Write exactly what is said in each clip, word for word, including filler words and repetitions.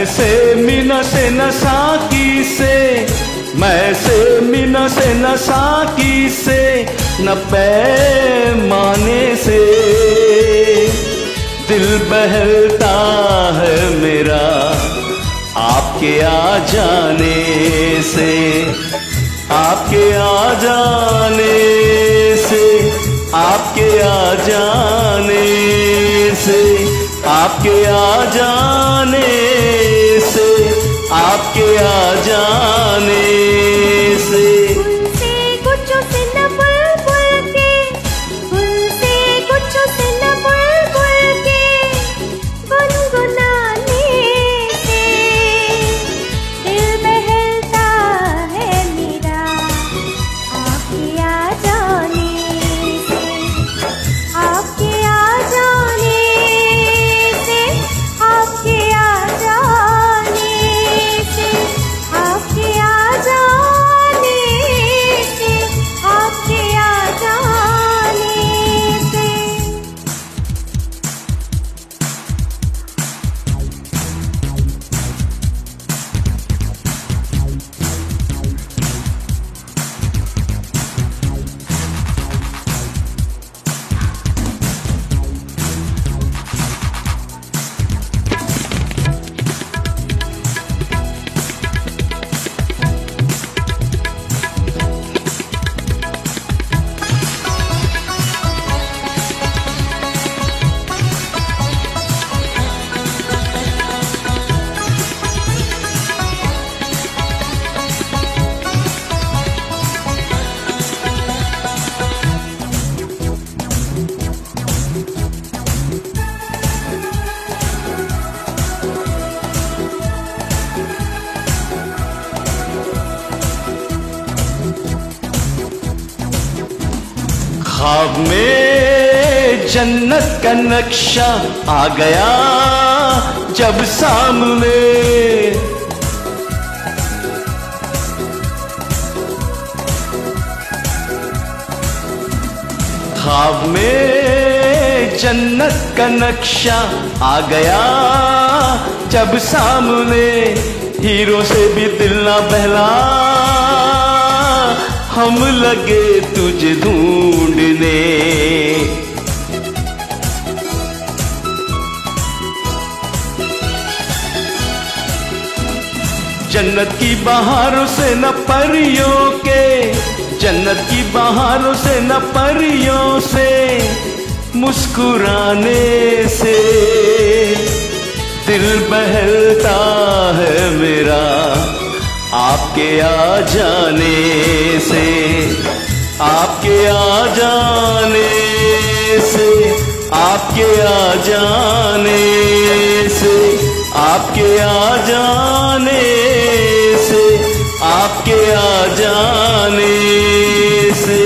से मीना से नसाकी से, मैं से मीना से नसाकी से, न पैमाने से दिल बहलता है मेरा आपके आ जाने से, आपके आ जाने से, आपके आ जाने से, आपके आ जाने से, आपके आ जाने से। उनसे कुछ से न बुलबुल के, उनसे कुछ से न बुलबुल के गुनगुनाने से दिल बहलता है मेरा आपके आ जाने से, आपके आ जाने से, आपके आ जाने से, आपके आ जाने से, आपके आ जाने से। ख्वाब में जन्नत का नक्शा आ गया जब सामने, ख्वाब में जन्नत का नक्शा आ गया जब सामने, हीरो से भी दिल ना बहला हम लगे तुझे ढूंढने। जन्नत की बहारों से न परियों के, जन्नत की बहारों से न परियों से मुस्कुराने से दिल बहलता है मेरा आपके आ जाने से, आपके आ जाने से, आपके आ जाने से, आपके आ जाने से, आपके आ जाने से।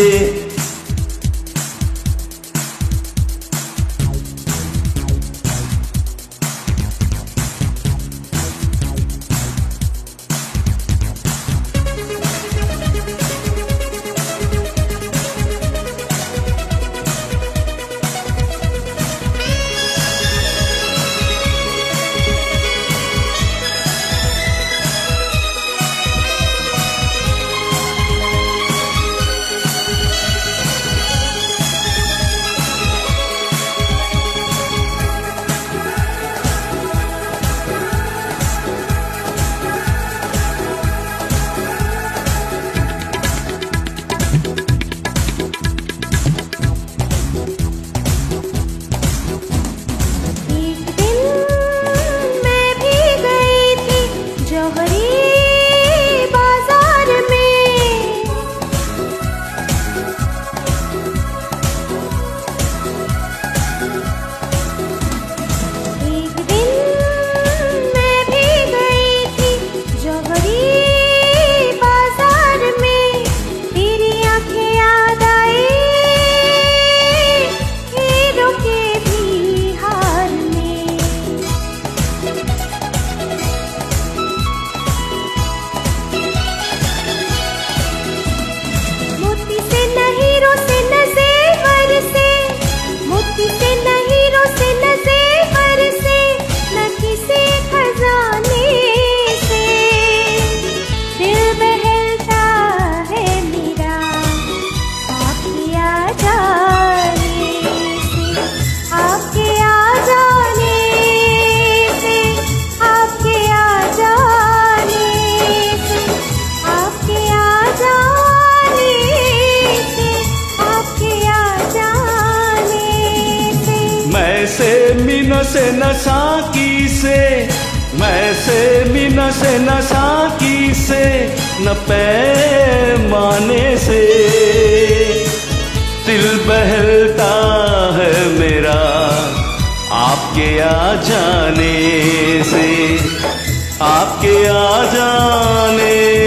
मीना से न साकी से, मैं से मीना से न साकी से, न पैमाने से। दिल बहलता है मेरा आपके आ जाने से, आपके आ जाने